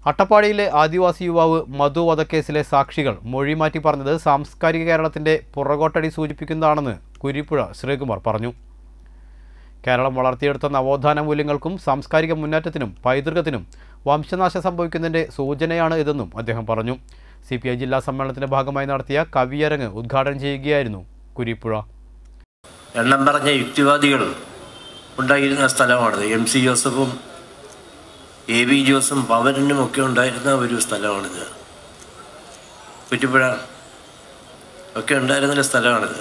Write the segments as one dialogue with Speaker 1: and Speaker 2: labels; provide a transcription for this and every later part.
Speaker 1: അട്ടപ്പാടിയിലെ ആദിവാസി യുവാവ് മധു വധക്കേസിലെ സാക്ഷികൾ മൊഴി മാറ്റി പറഞ്ഞത് സാംസ്കാരിക കേരളത്തിൻ്റെ പുറകോട്ടടി സൂചിപ്പിക്കുന്നതാണെന്ന് കുരിപ്പുഴ ശ്രീകുമാർ പറഞ്ഞു. കേരളം വളർത്തിയെടുത്ത നവോത്ഥാന മൂല്യങ്ങൾക്കും സാംസ്കാരിക മുന്നേറ്റത്തിനും പൈതൃകത്തിനും വംശനാശം സംഭവിക്കുന്നതിൻ്റെ സൂചനയാണ് ഇതെന്നും അദ്ദേഹം പറഞ്ഞു. CPI ജില്ലാ സമ്മേളനത്തിന്റെ ഭാഗമായി നടത്തിയ കവിയരങ്ങ് ഉദ്ഘാടനം ചെയ്യുകയായിരുന്നു കുരിപ്പുഴ.
Speaker 2: എണ്ണം പറഞ്ഞ യുക്തിവാദികൾ ഉണ്ടായിരുന്ന സ്ഥലമാണിത്. MC ജോസഫും AB ജോസും പവനും ഒക്കെ ഉണ്ടായിരുന്ന ഒരു സ്ഥലമാണിത്. കുറ്റിപ്പുഴ ഒക്കെ ഉണ്ടായിരുന്നൊരു സ്ഥലമാണിത്.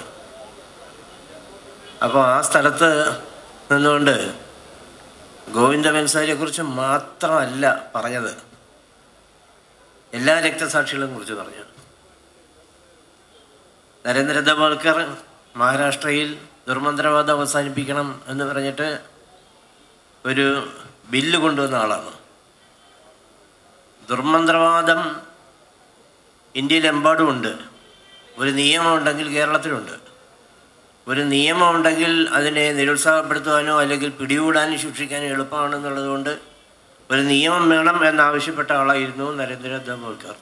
Speaker 2: അപ്പോൾ ആ സ്ഥലത്ത് നിന്നുകൊണ്ട് ഗോവിന്ദ ബൻസാരിയെക്കുറിച്ച് മാത്രമല്ല പറഞ്ഞത്, എല്ലാ രക്തസാക്ഷികളെയും കുറിച്ച് പറഞ്ഞു. നരേന്ദ്ര ദബോൾക്കർ മഹാരാഷ്ട്രയിൽ ദുർമന്ത്രവാദം അവസാനിപ്പിക്കണം എന്ന് പറഞ്ഞിട്ട് ഒരു ബില്ല് കൊണ്ടുവന്ന ആളാണ്. ദുർമന്ത്രവാദം ഇന്ത്യയിലെമ്പാടുമുണ്ട്. ഒരു നിയമമുണ്ടെങ്കിൽ കേരളത്തിലുണ്ട്. ഒരു നിയമമുണ്ടെങ്കിൽ അതിനെ നിരുത്സാഹപ്പെടുത്തുവാനോ അല്ലെങ്കിൽ പിടികൂടാനും ശിക്ഷിക്കാനും എളുപ്പമാണെന്നുള്ളതുകൊണ്ട് ഒരു നിയമം വേണം എന്നാവശ്യപ്പെട്ട ആളായിരുന്നു നരേന്ദ്ര ദബോൾക്കർ.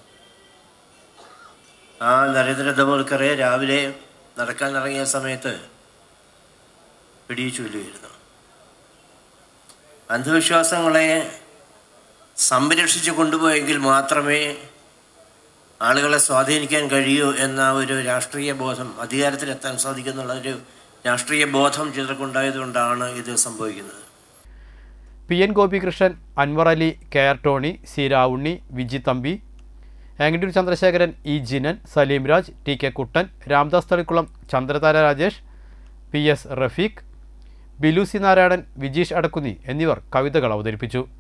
Speaker 2: ആ നരേന്ദ്ര ദബോൾക്കറെ രാവിലെ നടക്കാനിറങ്ങിയ സമയത്ത് പിടിച്ചു കൊല്ലുകയായിരുന്നു. അന്ധവിശ്വാസങ്ങളെ സംരക്ഷിച്ചു കൊണ്ടുപോയെങ്കിൽ മാത്രമേ ആളുകളെ സ്വാധീനിക്കാൻ കഴിയൂ എന്ന ഒരു രാഷ്ട്രീയ ബോധം, അധികാരത്തിലെത്താൻ സാധിക്കുന്നുള്ളൊരു രാഷ്ട്രീയ ബോധം ചിലർക്കുണ്ടായതുകൊണ്ടാണ് ഇത് സംഭവിക്കുന്നത്.
Speaker 1: PN Gopikrishnan, Anvar Ali, KR Tony, C Ravunni, Viji Thampi, ആംഗിഡൂർ Chandrasekharan, E Jinan, Saleem Raj, TK Kuttan, Ramdas Thalikkulam, Chandrathara Rajesh, PS Rafeeq, Bilu C Narayanan, Vijeesh Adakkunni എന്നിവർ കവിതകൾ അവതരിപ്പിച്ചു.